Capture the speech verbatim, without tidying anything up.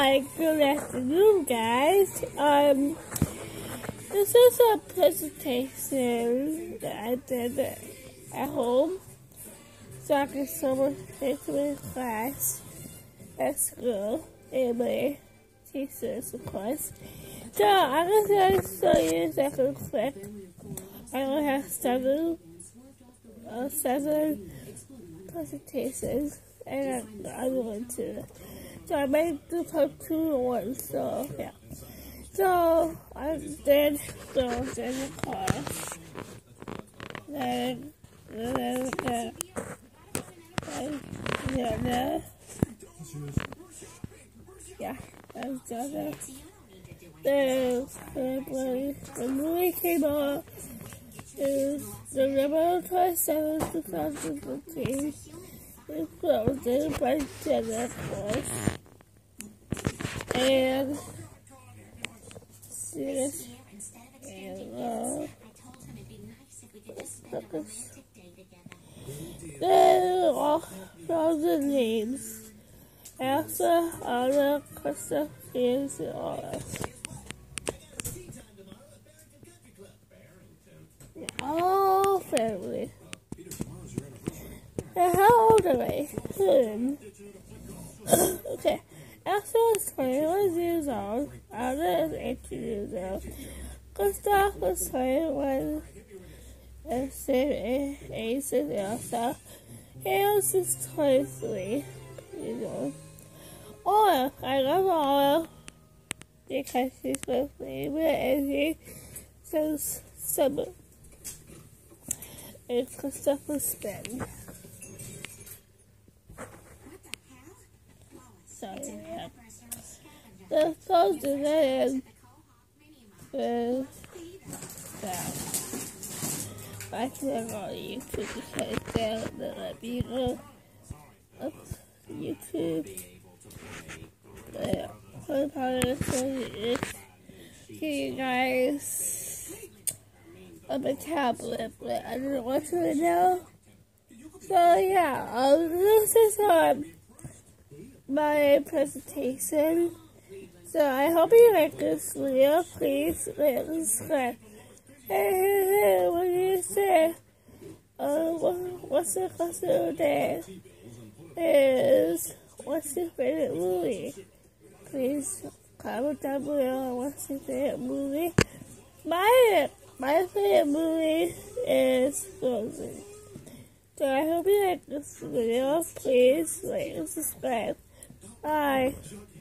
Hi, good afternoon, guys. Um, this is a presentation that I did at home, so I can show it to my class at school and my teachers, of course. So I'm going to show you second quick. I only have seven, uh, seven presentations, and I'm going to. So I made do part two and one, so yeah. So I did those in the class. Then, then, then, then, yeah, then, yeah, I was done that. Then, when the movie came out, it was November twenty-seventh, two thousand fifteen. It was in by Jenna, of course. And see this, and uh, then all the names, Elsa, Anna, Krista, James, and all that. All family. And how old am I? Hmm. Okay. Elsa is twenty-one years old. Anna is eighteen years old. Gustav is twenty-one and same age as Elsa. Hales is twenty-three years old. Oil, I love Oil because she's my favorite and she says summer. And Christopher Spin. Sorry, yeah. The phone to the end is down. I can't go on YouTube because they don't let me go up YouTube. But yeah, one part of the story is you guys on a tablet, but I didn't want to right now. So yeah, um, this is um. my presentation. So I hope you like this video. Please like and subscribe. Hey, hey, hey, what do you say? Uh, what, what's the question of the day? Is what's your favorite movie? Please comment down below. What's your favorite movie? My my favorite movie is Frozen. So I hope you like this video. Please like and subscribe. Bye.